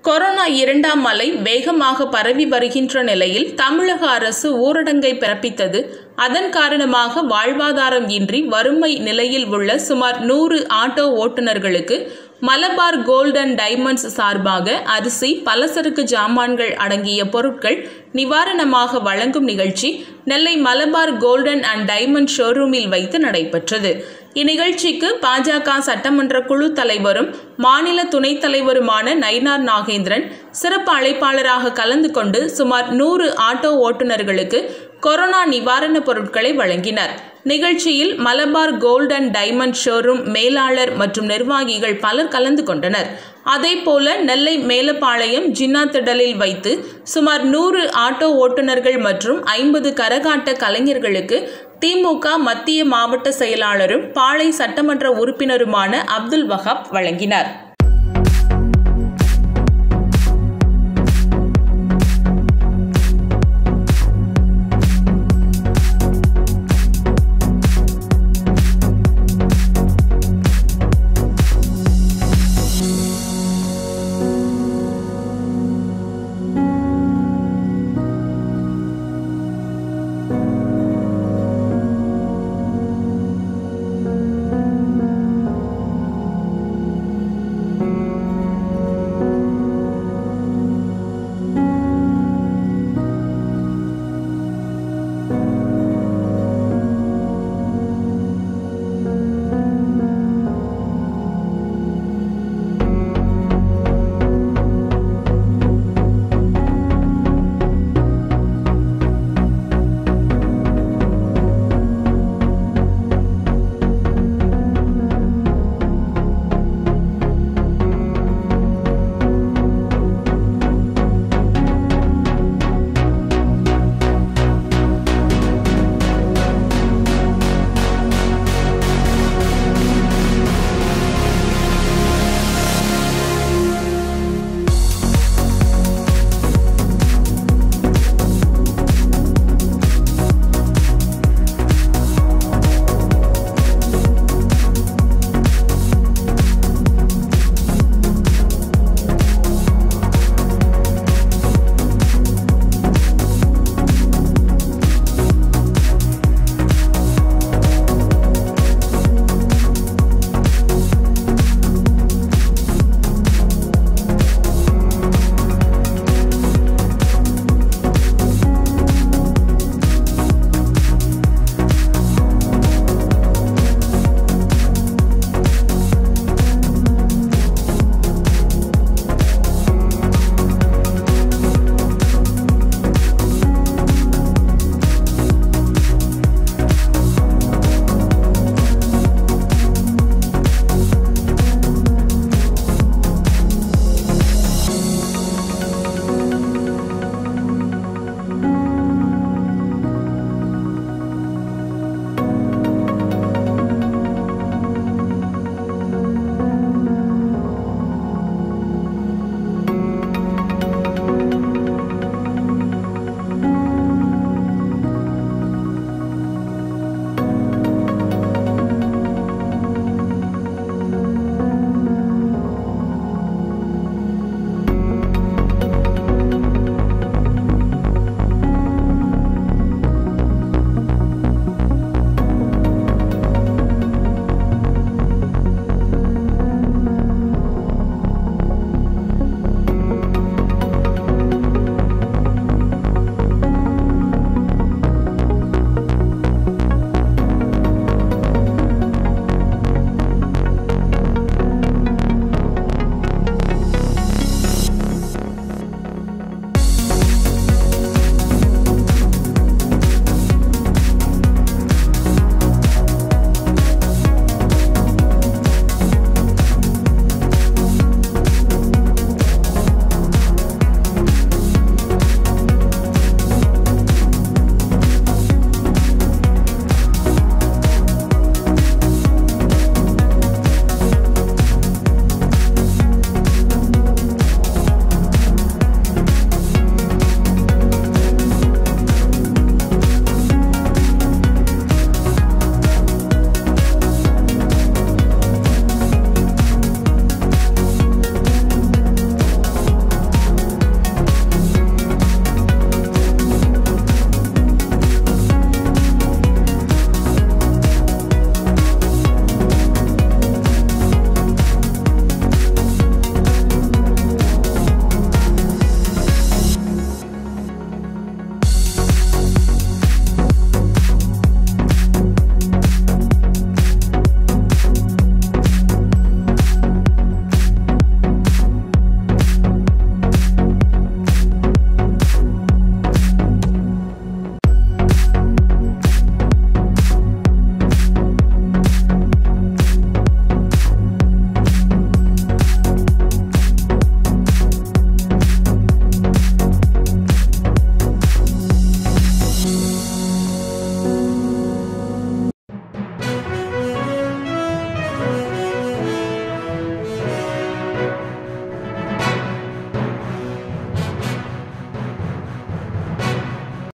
Corona இரண்டாம் அலை வேகமாக பரவி வருகின்ற நிலையில் தமிழக அரசு ஊரடங்கை பிறப்பித்தது. அதன் காரணமாக வாழ்வாதாரம் இன்றி வறுமை நிலையில் உள்ள சுமார் 100 ஆட்டோ ஓட்டுநர்களுக்கு மலபார் கோல்ட் அண்ட் டைமண்ட்ஸ் சார்பாக அரிசி, பலசரக்கு ஜாமான்கள் அடங்கிய பொருட்கள் நிவாரணமாக வழங்கும் நிகழ்ச்சி Nellai Malabar golden and diamond ஷோரூமில் வைத்து நடைபெற்றது. இந்நிகழ்ச்சிக்கு பாஜக சட்டமன்ற குழு தலைவரும் மாநில துணைத் தலைவருமான நயினார் நாகேந்திரன் சிறப்பு அழைப்பாளராக கலந்து கொண்டு சுமார் 100 ஆட்டோ ஓட்டுநர்களுக்கு கொரோனா நிவாரணப் பொருட்களை வழங்கினார். நிகழ்ச்சியில் Malabar gold and diamond showroom மேலாளர் மற்றும் நிர்வாகிகள் பலர் கலந்து கொண்டனர். அதேபோல நெல்லை மேலப்பாளையம் ஜின்னா திடலில் வைத்து சுமார் 100 ஆட்டோ ஓட்டுநர்கள் மற்றும் 50 கரகாட்ட கலைஞர்களுக்கு திமுக மத்திய மாவட்ட செயலாளரும் பாளை சட்டமன்ற உறுப்பினருமான அப்துல் வஹாப் வழங்கினார்.